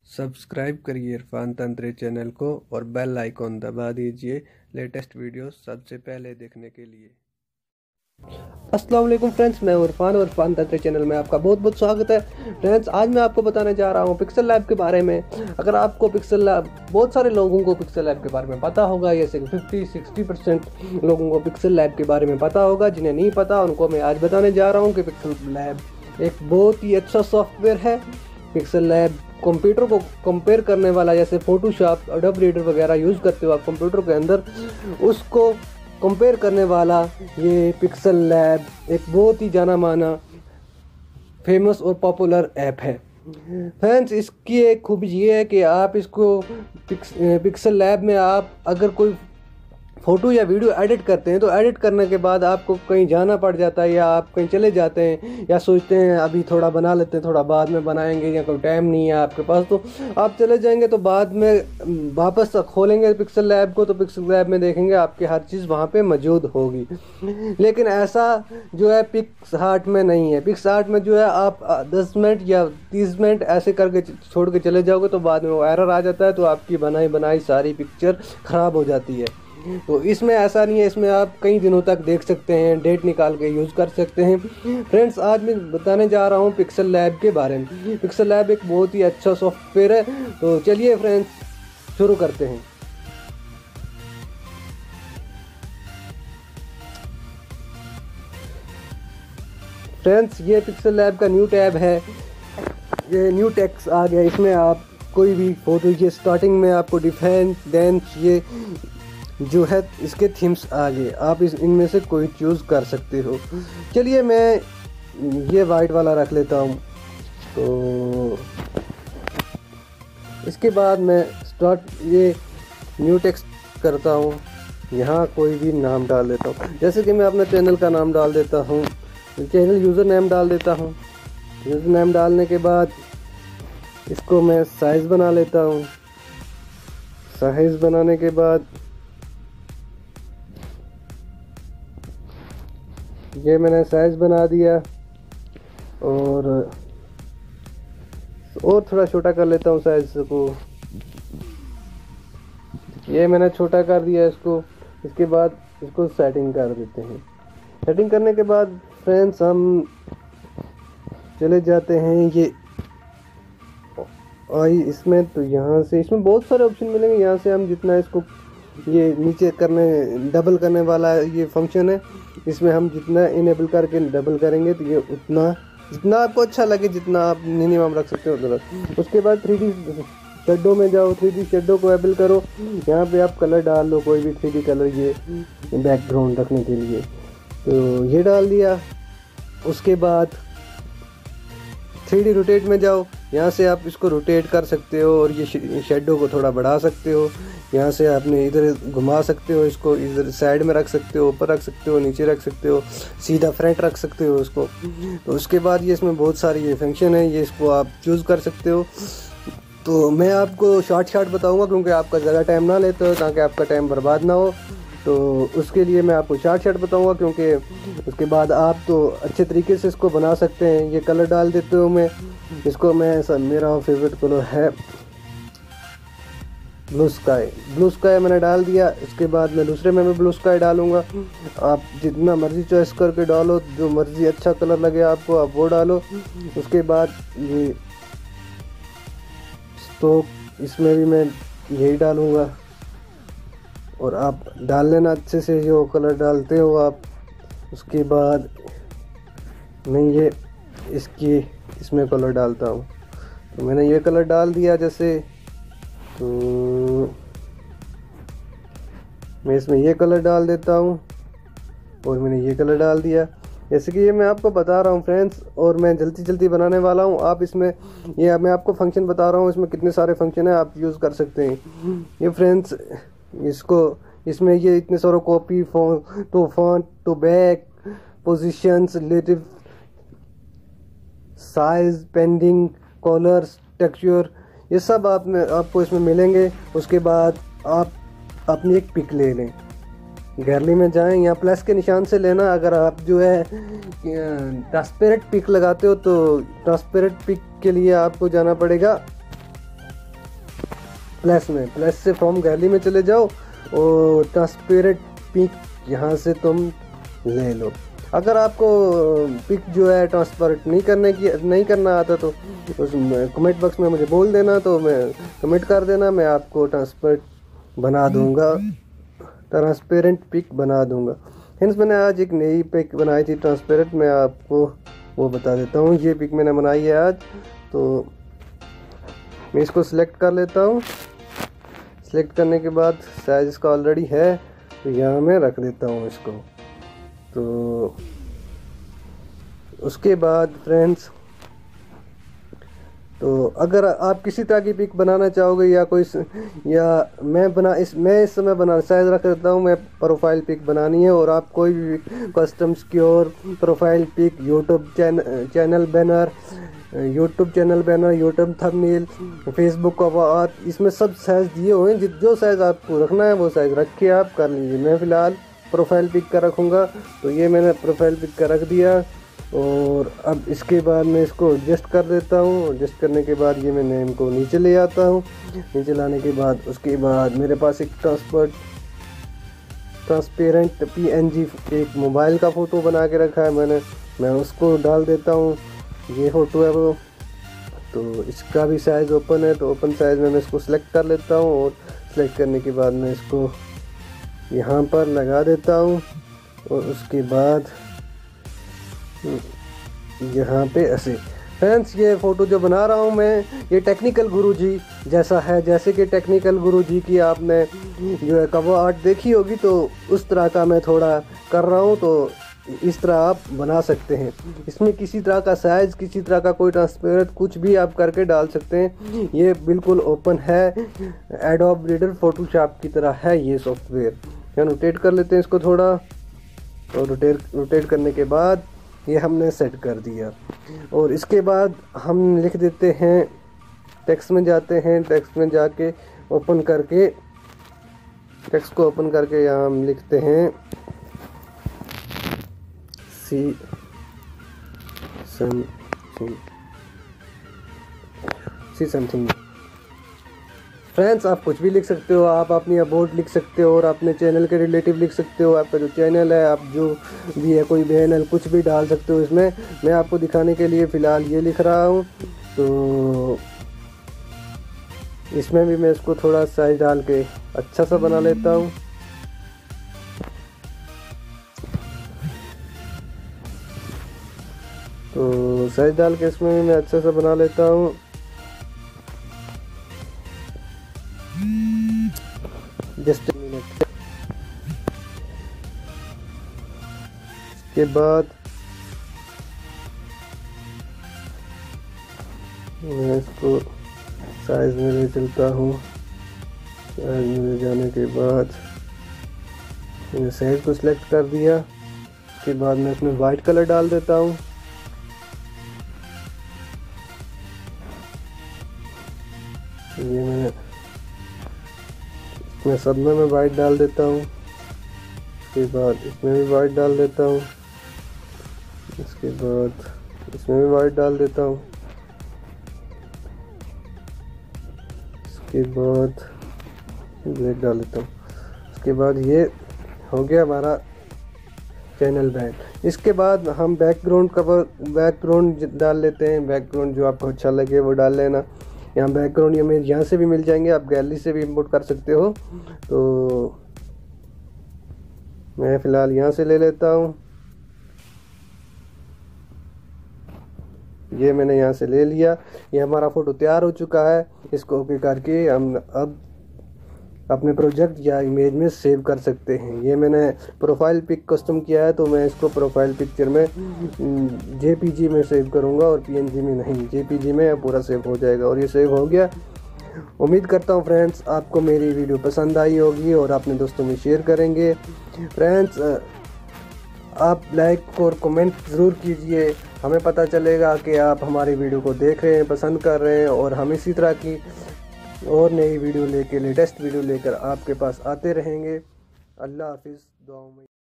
Subscribe करिए Irfan तंत्री channel को और बेल आइकॉन दबा दीजिए लेटेस्ट वीडियो सबसे पहले देखने के लिए। अस्सलाम वालेकुम फ्रेंड्स, मैं इरफान और इरफान तंत्री चैनल में आपका बहुत बहुत स्वागत है। फ्रेंड्स, आज मैं आपको बताने जा रहा हूँ पिक्सल लैब के बारे में। अगर आपको पिक्सल लैब, बहुत सारे लोगों को पिक्सल लैब के बारे में पता होगा, जैसे 50-60% लोगों को पिक्सल लैब के बारे में पता होगा। जिन्हें नहीं पता उनको मैं आज बताने जा रहा हूँ कि पिक्सल लैब एक बहुत ही अच्छा सॉफ्टवेयर है। पिक्सल लैब कंप्यूटर को कंपेयर करने वाला, जैसे फोटोशॉप, एडोब रीडर वगैरह यूज़ करते हो आप कंप्यूटर के अंदर, उसको कंपेयर करने वाला ये पिक्सल लैब एक बहुत ही जाना माना फेमस और पॉपुलर ऐप है। फ्रेंड्स, इसकी एक खूबी ये है कि आप इसको पिक्सल लैब में आप अगर कोई फ़ोटो या वीडियो एडिट करते हैं तो एडिट करने के बाद आपको कहीं जाना पड़ जाता है, या आप कहीं चले जाते हैं, या सोचते हैं अभी थोड़ा बना लेते हैं, थोड़ा बाद में बनाएंगे, या कोई टाइम नहीं है आपके पास, तो आप चले जाएंगे तो बाद में वापस खोलेंगे पिक्सल लैब को तो पिक्सल लैब में देखेंगे आपकी हर चीज़ वहाँ पे मौजूद होगी। लेकिन ऐसा जो है पिक्सआर्ट में नहीं है। पिक्सआर्ट में जो है आप 10 मिनट या 30 मिनट ऐसे करके छोड़ के चले जाओगे तो बाद में वो एरर आ जाता है, तो आपकी बनाई सारी पिक्चर ख़राब हो जाती है। तो इसमें ऐसा नहीं है, इसमें आप कई दिनों तक देख सकते हैं, डेट निकाल के यूज़ कर सकते हैं। फ्रेंड्स, आज मैं बताने जा रहा हूँ पिक्सल लैब के बारे में। पिक्सल लैब एक बहुत ही अच्छा सॉफ्टवेयर है। तो चलिए फ्रेंड्स, शुरू करते हैं। फ्रेंड्स, ये पिक्सल लैब का न्यू टैब है, ये न्यू टेक्स्ट आ गया। इसमें आप कोई भी फोटो, ये स्टार्टिंग में आपको डिफेंस डेंस, ये जो है इसके थीम्स आ गए, आप इनमें से कोई चूज़ कर सकते हो। चलिए मैं ये वाइट वाला रख लेता हूँ। तो इसके बाद मैं ये न्यू टेक्स्ट करता हूँ, यहाँ कोई भी नाम डाल देता हूँ, जैसे कि मैं अपने चैनल का नाम डाल देता हूँ, चैनल यूज़र नेम डाल देता हूँ। यूज़र नेम डालने के बाद इसको मैं साइज़ बना लेता हूँ। साइज़ बनाने के बाद ये मैंने साइज़ बना दिया, और थोड़ा छोटा कर लेता हूँ साइज़ को। ये मैंने छोटा कर दिया इसको। इसके बाद इसको सेटिंग कर देते हैं। सेटिंग करने के बाद फ्रेंड्स हम चले जाते हैं ये इसमें। तो यहाँ से इसमें बहुत सारे ऑप्शन मिलेंगे। यहाँ से हम जितना इसको, ये नीचे डबल करने वाला ये फंक्शन है, इसमें हम जितना इनेबल करके डबल करेंगे तो ये उतना, जितना आपको अच्छा लगे, जितना आप मिनिमम रख सकते हो उतना। उसके बाद 3D शेडो में जाओ, 3D शेडो को एबल करो। यहाँ पे आप कलर डाल लो, कोई भी 3D कलर, ये बैकग्राउंड रखने के लिए, तो ये डाल दिया। उसके बाद 3D रोटेट में जाओ, यहाँ से आप इसको रोटेट कर सकते हो और ये शेडो को थोड़ा बढ़ा सकते हो। यहाँ से आपने इधर घुमा सकते हो, इसको इधर साइड में रख सकते हो, ऊपर रख सकते हो, नीचे रख सकते हो, सीधा फ्रंट रख सकते हो उसको। तो उसके बाद ये इसमें बहुत सारी ये फंक्शन है, ये इसको आप चूज़ कर सकते हो। तो मैं आपको शॉर्ट बताऊँगा क्योंकि आपका ज़्यादा टाइम ना लेते हो, ताकि आपका टाइम बर्बाद ना हो। तो उसके लिए मैं आपको शॉर्ट बताऊंगा, क्योंकि उसके बाद आप तो अच्छे तरीके से इसको बना सकते हैं। ये कलर डाल देते हो मैं इसको, मेरा फेवरेट कलर है ब्लू स्काई मैंने डाल दिया। इसके बाद मैं दूसरे में ब्लू स्काई डालूंगा। आप जितना मर्जी चॉइस करके डालो, जो मर्जी अच्छा कलर लगे आपको आप वो डालो। उसके बाद ये तो इसमें भी मैं यही डालूंगा, और आप डाल लेना अच्छे से जो कलर डालते हो आप। उसके बाद मैं ये इसमें कलर डालता हूँ। तो मैंने ये कलर डाल दिया, जैसे तो मैं इसमें ये कलर डाल देता हूँ, और मैंने ये कलर डाल दिया। जैसे कि ये मैं आपको बता रहा हूँ फ्रेंड्स, और मैं जल्दी बनाने वाला हूँ। आप इसमें, ये मैं आपको फंक्शन बता रहा हूँ, इसमें कितने सारे फंक्शन है, आप यूज़ कर सकते हैं। ये फ्रेंड्स, इसमें ये इतने सारे copy, font to back, positions, relative size, pending, colours, texture, ये सब आपको इसमें मिलेंगे। उसके बाद आप अपनी एक पिक ले लें, गैलरी में जाएं, यहाँ प्लस के निशान से लेना। अगर आप जो है ट्रांसपेरेंट पिक लगाते हो तो ट्रांसपेरेंट पिक के लिए आपको जाना पड़ेगा प्लस से फ्रॉम गैलरी में चले जाओ और ट्रांसपेरेंट पिक यहाँ से तुम ले लो। अगर आपको पिक जो है ट्रांसपेरेंट नहीं करना आता तो उस कमेंट बॉक्स में मुझे बोल देना, तो मैं कमेंट कर देना, मैं आपको ट्रांसपेरेंट पिक बना दूंगा। फ्रेंड्स, मैंने आज एक नई पिक बनाई थी ट्रांसपेरेंट, मैं आपको वो बता देता हूँ। ये पिक मैंने बनाई है आज, तो मैं इसको सिलेक्ट कर लेता हूँ। सिलेक्ट करने के बाद साइज इसका ऑलरेडी है, तो यहाँ मैं रख देता हूँ इसको। तो उसके बाद फ्रेंड्स, तो अगर आप किसी तरह की पिक बनाना चाहोगे मैं इस समय बना साइज रख देता हूँ। मैं प्रोफाइल पिक बनानी है और आप कोई भी custom secure profile pic, YouTube channel banner, YouTube thumbnail, Facebook cover, इसमें सब साइज दिए हुए हैं। जो साइज आपको रखना है वो साइज रख के आप कर लीजिए। मैं फ़िलहाल प्रोफाइल पिक का रखूँगा, तो ये मैंने प्रोफाइल पिक का रख दिया। और अब इसके बाद मैं इसको एडजस्ट कर देता हूँ। एडजस्ट करने के बाद ये मैं नेम को नीचे ले आता हूँ। नीचे लाने के बाद उसके बाद मेरे पास एक ट्रांसपेरेंट PNG एक मोबाइल का फ़ोटो बना के रखा है मैं उसको डाल देता हूँ। ये फ़ोटो है वो, तो इसका भी साइज़ ओपन है, तो ओपन साइज़ में मैं इसको सिलेक्ट कर लेता हूँ। और सिलेक्ट करने के बाद मैं इसको यहाँ पर लगा देता हूँ। और उसके बाद यहाँ पे ऐसे। फ्रेंड्स, ये फ़ोटो जो बना रहा हूँ मैं, ये टेक्निकल गुरुजी जैसा है। जैसे कि टेक्निकल गुरुजी की आपने जो है कवर आर्ट देखी होगी, तो उस तरह का मैं थोड़ा कर रहा हूँ। तो इस तरह आप बना सकते हैं। इसमें किसी तरह का साइज़, किसी तरह का कोई ट्रांसपेरेंट कुछ भी आप करके डाल सकते हैं। ये बिल्कुल ओपन है, एडोब रीडर फोटोशॉप की तरह है ये सॉफ्टवेयर। रोटेट कर लेते हैं इसको थोड़ा, और रोटेट करने के बाद ये हमने सेट कर दिया। और इसके बाद हम लिख देते हैं, टेक्स्ट में जाते हैं, टेक्स्ट में जाके ओपन करके टेक्स्ट को ओपन करके यहाँ हम लिखते हैं सी समथिंग। फ्रेंड्स, आप कुछ भी लिख सकते हो, आप अपनी अबाउट लिख सकते हो और अपने चैनल के रिलेटिव लिख सकते हो। आपका जो चैनल है, आप जो भी है, कोई बैनर कुछ भी डाल सकते हो इसमें। मैं आपको दिखाने के लिए फ़िलहाल ये लिख रहा हूँ, तो इसमें भी मैं इसको थोड़ा साइज डाल के अच्छा सा बना लेता हूँ। तो साइज डाल के इसमें भी मैं अच्छा सा बना लेता हूँ। जस्ट मिनट के बाद मैं इसको साइज में ले चलता हूँ। साइज में ले जाने के बाद मैंने साइज को सिलेक्ट कर दिया। उसके बाद मैं इसमें वाइट कलर डाल देता हूँ। ये मैं सब में वाइट डाल देता हूँ। उसके बाद इसमें भी वाइट डाल देता हूँ। इसके बाद इसमें भी वाइट डाल देता हूँ। इसके बाद ब्लैक डाल देता हूँ। उसके बाद ये हो गया हमारा चैनल बैक। इसके बाद हम बैकग्राउंड डाल लेते हैं। बैकग्राउंड जो आपको अच्छा लगे वो डाल लेना। यहाँ बैकग्राउंड इमेज यहाँ से भी मिल जाएंगे, आप गैलरी से भी इंपोर्ट कर सकते हो। तो मैं फ़िलहाल यहाँ से ले लेता हूँ। ये मैंने यहाँ से ले लिया। ये हमारा फ़ोटो तैयार हो चुका है। इसको ओके करके हम अब अपने प्रोजेक्ट या इमेज में सेव कर सकते हैं। ये मैंने प्रोफाइल पिक कस्टम किया है, तो मैं इसको प्रोफाइल पिक्चर में JPG में सेव करूँगा और PNG में नहीं, JPG में पूरा सेव हो जाएगा। और ये सेव हो गया। उम्मीद करता हूँ फ्रेंड्स आपको मेरी वीडियो पसंद आई होगी और अपने दोस्तों में शेयर करेंगे। फ्रेंड्स, आप लाइक और कमेंट ज़रूर कीजिए, हमें पता चलेगा कि आप हमारी वीडियो को देख रहे हैं, पसंद कर रहे हैं। और हम इसी तरह की और नई वीडियो लेकर, लेटेस्ट वीडियो लेकर आपके पास आते रहेंगे। अल्लाह हाफिज़। दुआओं में